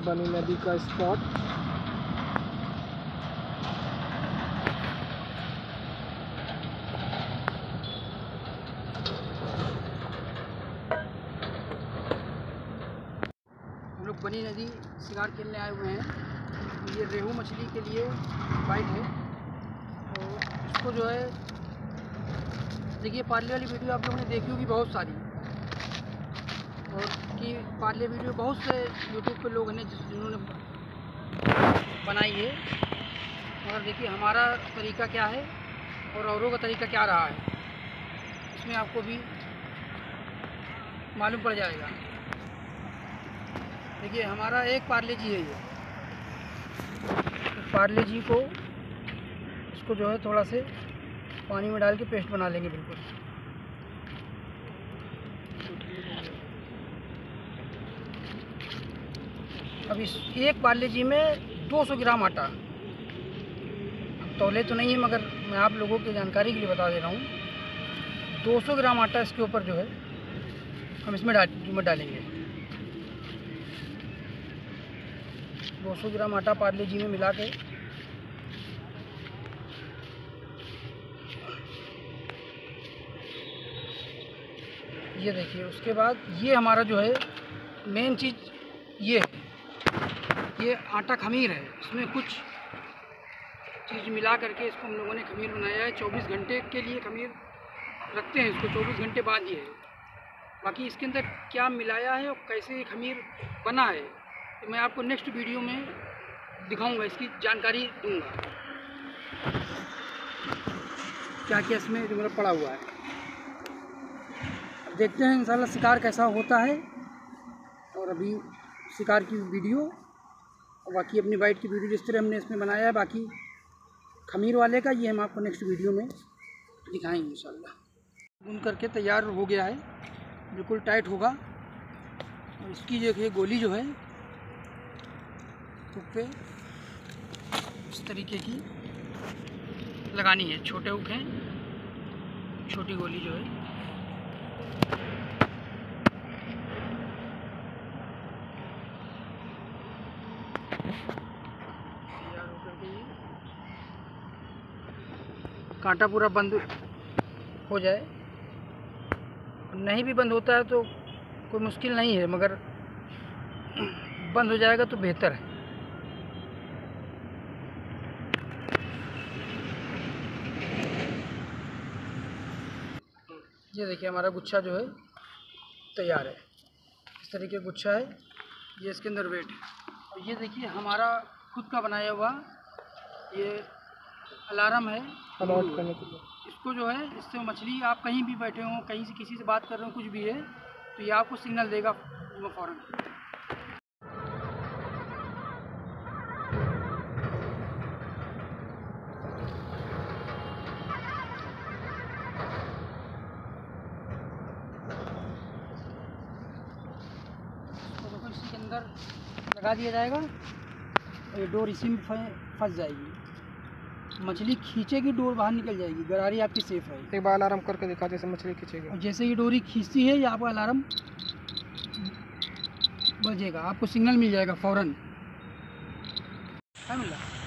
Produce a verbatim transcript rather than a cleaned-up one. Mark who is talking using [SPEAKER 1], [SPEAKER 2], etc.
[SPEAKER 1] बनी नदी का स्पॉट।
[SPEAKER 2] हम लोग बनी नदी शिकार खेलने आए हुए हैं। ये रेहू मछली के लिए बाइट है और इसको जो है देखिए, पार्ले वाली वीडियो आप लोगों ने देखी होगी बहुत सारी, और कि पार्ले वीडियो बहुत से यूट्यूब पे लोग हैं जिन्होंने बनाई है। और देखिए हमारा तरीका क्या है और औरों का तरीका क्या रहा है, इसमें आपको भी मालूम पड़ जाएगा। देखिए हमारा एक पार्ले जी है, ये पार्ले जी को इसको जो है थोड़ा से पानी में डाल के पेस्ट बना लेंगे बिल्कुल। अब इस एक पार्ले जी में दो सौ ग्राम आटा, तौले तो नहीं है मगर मैं आप लोगों की जानकारी के लिए बता दे रहा हूँ। दो सौ ग्राम आटा इसके ऊपर जो है हम इसमें डाल में डालेंगे। दो सौ ग्राम आटा पार्ले जी में मिला के ये देखिए, उसके बाद ये हमारा जो है मेन चीज़ ये है, ये आटा खमीर है। इसमें कुछ चीज़ मिला करके इसको हम लोगों ने खमीर बनाया है। चौबीस घंटे के लिए खमीर रखते हैं इसको, चौबीस घंटे बाद ये है। बाकी इसके अंदर क्या मिलाया है और कैसे ये खमीर बना है तो मैं आपको नेक्स्ट वीडियो में दिखाऊंगा, इसकी जानकारी दूंगा क्या क्या इसमें जो मेरा पड़ा हुआ है। अब देखते हैं इंशाल्लाह शिकार कैसा होता है। और अभी शिकार की वीडियो और बाकी अपनी बाइट की वीडियो जिस तरह हमने इसमें बनाया है, बाकी खमीर वाले का ये हम आपको नेक्स्ट वीडियो में दिखाएंगे इंशाल्लाह। भून करके तैयार हो गया है, बिल्कुल टाइट होगा। और इसकी देखिए गोली जो है हुक पे इस तरीके की लगानी है। छोटे हुक हैं, छोटी गोली जो है तैयार होकर के ये कांटा पूरा बंद हो जाए। नहीं भी बंद होता है तो कोई मुश्किल नहीं है, मगर बंद हो जाएगा तो बेहतर है। ये देखिए हमारा गुच्छा जो है तैयार है। इस तरीके का गुच्छा है, ये इसके अंदर वेट है। और ये देखिए हमारा खुद का बनाया हुआ ये अलार्म है
[SPEAKER 1] अलर्ट करने के लिए। इसको
[SPEAKER 2] जो है, इससे मछली आप कहीं भी बैठे हों, कहीं से किसी से बात कर रहे हो, कुछ भी है तो ये आपको सिग्नल देगा फ़ौरन। तो इसी के अंदर लगा दिया जाएगा और ये डोर इसी में फंस जाएगी। मछली खींचेगी, डोर बाहर निकल जाएगी, गरारी आपकी सेफ है।
[SPEAKER 1] एक बार अलार्म करके दिखा जैसे मछली खींचेगी।
[SPEAKER 2] और जैसे ही डोरी खींचती है, ये आपका अलार्म बजेगा, आपको सिग्नल मिल जाएगा फ़ौरन। है मिला।